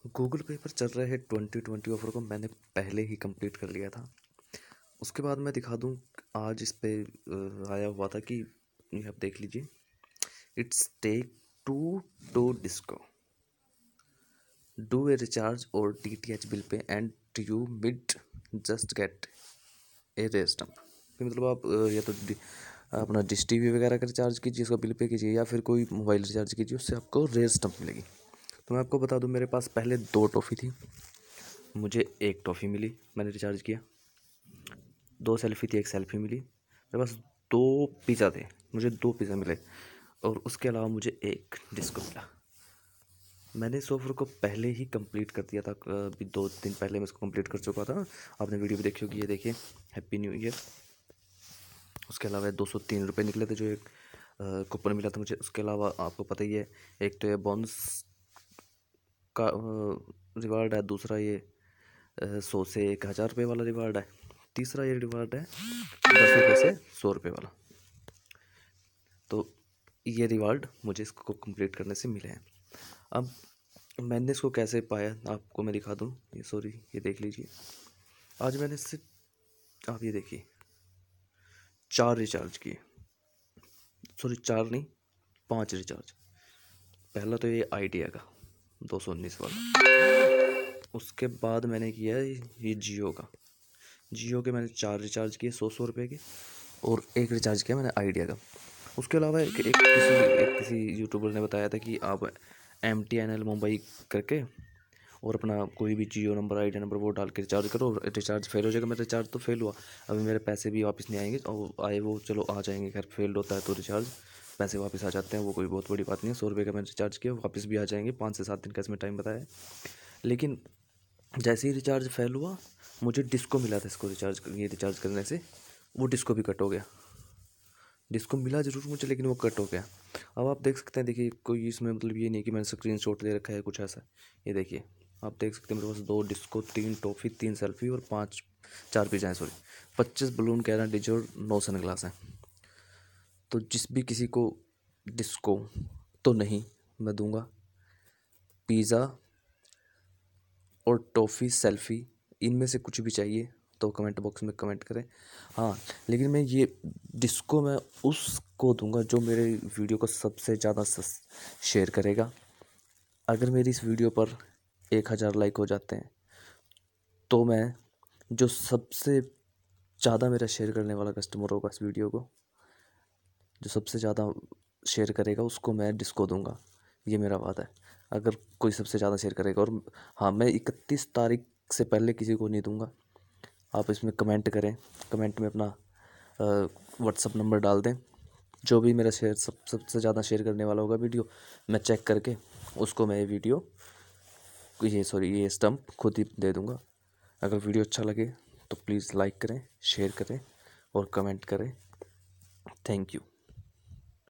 Google पे पर चल रहे 2020 ऑफर को मैंने पहले ही कंप्लीट कर लिया था। उसके बाद मैं दिखा दूं, आज इस पे आया हुआ था कि ये आप देख लीजिए, it's take to disco do a recharge और DTH bill pay and you mid just get a रेस्टम। मतलब आप या तो अपना डिश TV वगैरह का रिचार्ज कीजिए, इसका बिल पे कीजिए, या फिर कोई मोबाइल रिचार्ज कीजिए, उससे आपको रेस्टम मिलेगी। तो मैं आपको बता दूं, मेरे पास पहले 2 टॉफ़ी थी, मुझे 1 टॉफ़ी मिली, मैंने रिचार्ज किया। 2 सेल्फ़ी थी, 1 सेल्फ़ी मिली। मेरे पास 2 पिज़्ज़ा थे, मुझे 2 पिज़्ज़ा मिले, और उसके अलावा मुझे 1 डिस्को मिला। मैंने इस ऑफ़र को पहले ही कंप्लीट कर दिया था, अभी 2 दिन पहले मैं इसको कंप्लीट कर चुका था। आपने वीडियो भी देखी होगी, ये देखिए, हैप्पी न्यू ईयर। उसके अलावा 203 रुपये निकले थे, जो एक कूपन मिला था मुझे। उसके अलावा आपको पता ही है, एक तो ये बोनस का रिवार्ड है, दूसरा ये 100 से 1000 रुपये वाला रिवार्ड है, तीसरा ये रिवार्ड है 10 रुपये से 100 रुपये वाला। तो ये रिवार्ड मुझे इसको कंप्लीट करने से मिले हैं। अब मैंने इसको कैसे पाया, आपको मैं दिखा दूँ। ये देख लीजिए, आज मैंने इससे, आप ये देखिए, 4 रिचार्ज किए, 4 नहीं, 5 रिचार्ज। पहला तो ये आइडिया का 219 वाला, उसके बाद मैंने किया ये जियो के मैंने 4 रिचार्ज किए 100 रुपये के, और 1 रिचार्ज किया मैंने आइडिया का। उसके अलावा किसी यूट्यूबर ने बताया था कि आप MTNL मुंबई करके और अपना कोई भी जियो नंबर, आइडिया नंबर वो डाल के रिचार्ज करो, रिचार्ज फेल हो जाएगा। मेरा रिचार्ज तो फेल हुआ, अभी मेरे पैसे भी वापस नहीं आएंगे, और आए वो चलो आ जाएंगे, खैर फेल होता है तो रिचार्ज पैसे वापस आ जाते हैं, वो कोई बहुत बड़ी बात नहीं है। 100 रुपये का मैंने रिचार्ज किया, वापस भी आ जाएंगे 5 से 7 दिन का इसमें टाइम बताया। लेकिन जैसे ही रिचार्ज फेल हुआ, मुझे डिस्को मिला था, इसको रिचार्ज करने से वो डिस्को भी कट हो गया। डिस्को मिला ज़रूर मुझे, लेकिन वो कट हो गया। अब आप देख सकते हैं, देखिए, कोई इसमें मतलब ये नहीं कि मैंने स्क्रीनशॉट ले रखा है कुछ ऐसा। ये देखिए, आप देख सकते हैं, मेरे पास 2 डिस्को, 3 टॉफ़ी, 3 सेल्फ़ी और 4 पिज़्ज़ा हैं, सॉरी, 25 बलून कैंडी और 9 सनग्लास हैं। तो जिस भी किसी को डिस्को तो नहीं, मैं दूंगा पिज़्ज़ा और टॉफ़ी, सेल्फ़ी, इनमें से कुछ भी चाहिए तो कमेंट बॉक्स में कमेंट करें। हाँ, लेकिन मैं ये डिस्को मैं उसको दूंगा जो मेरे वीडियो को सबसे ज़्यादा शेयर करेगा। अगर मेरी इस वीडियो पर 1000 लाइक हो जाते हैं, तो मैं जो सबसे ज़्यादा मेरा शेयर करने वाला कस्टमर होगा इस वीडियो को, जो सबसे ज़्यादा शेयर करेगा, उसको मैं डिस्को दूंगा। ये मेरा वादा है, अगर कोई सबसे ज़्यादा शेयर करेगा। और हाँ, मैं 31 तारीख से पहले किसी को नहीं दूंगा। आप इसमें कमेंट करें, कमेंट में अपना व्हाट्सअप नंबर डाल दें। जो भी मेरा सबसे ज़्यादा शेयर करने वाला होगा वीडियो, मैं चेक करके उसको मैं ये स्टम्प खुद ही दे दूंगा। अगर वीडियो अच्छा लगे तो प्लीज़ लाइक करें, शेयर करें और कमेंट करें। Thank you.